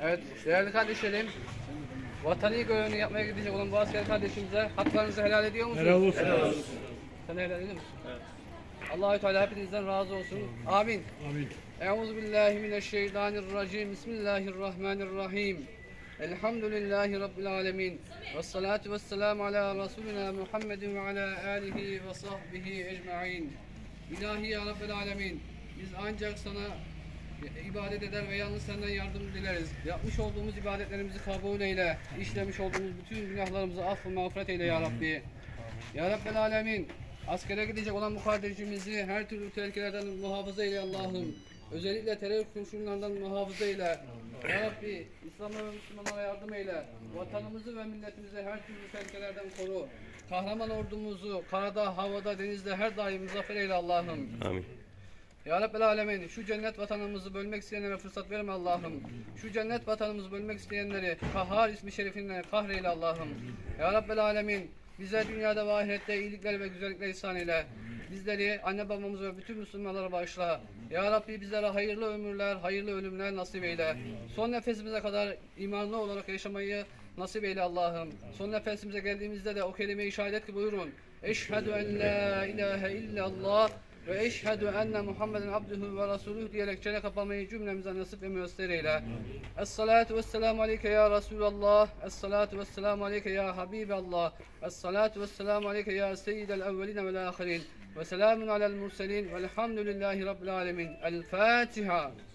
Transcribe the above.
Evet, değerli kardeşlerim, vatani görevini yapmaya gidecek olan bu asker kardeşimize haklarınızı helal ediyor musunuz? Helal olsun. Helal olsun. Sen helal ediyor musun? Evet. Allah-u Teala hepinizden razı olsun. Amin. Amin. Euzubillahimineşşeytanirracim. Bismillahirrahmanirrahim. Elhamdülillahi Rabbil alemin. Vessalatu vesselamu ala Resulina Muhammedin ve ala alihi ve sahbihi ecma'in. İlahi ya Rabbil alemin. Biz ancak sana ibadet eder ve yalnız senden yardım dileriz. Yapmış olduğumuz ibadetlerimizi kabul eyle. İşlemiş olduğumuz bütün günahlarımızı affı mağfiret eyle ya Rabbi. Ya Rabbel alemin. Askere gidecek olan bu kardeşimizi her türlü tehlikelerden muhafaza eyle Allah'ım. Özellikle terör kurşunlarından muhafaza eyle. Ya Rabbi, İslam'a ve Müslümanlara yardım eyle. Vatanımızı ve milletimizi her türlü tehlikelerden koru. Kahraman ordumuzu karada, havada, denizde her daim muzaffer eyle Allah'ım. Amin. Ya Rabbel Alemin, şu cennet vatanımızı bölmek isteyenlere fırsat verme Allah'ım. Şu cennet vatanımızı bölmek isteyenleri Kahhar ismi şerifinle kahreyle Allah'ım. Ya Rabbel Alemin, bize dünyada ve ahirette iyilikler ve güzellikler ihsan eyle. Bizleri, anne babamızı ve bütün Müslümanlara bağışla. Ya Rabbi bizlere hayırlı ömürler, hayırlı ölümler nasip eyle. Son nefesimize kadar imanlı olarak yaşamayı nasip eyle Allah'ım. Son nefesimize geldiğimizde de o kelime-i şehadet ki buyurun. Eşhedü en la ilahe illallah ve eşhedü enne Muhammeden abduhu ve resuluhu diyerek çene kapamayı cümlemize nasip ve müyesser eyle. Esselatu vesselamu aleyke ya Resulallah. Esselatu vesselamu aleyke ya Habiballah. Esselatu vesselamu aleyke ya seyyidel evveline vel ahirin. Ve selamun alel murselin velhamdülillahi rabbil alemin. El Fatiha.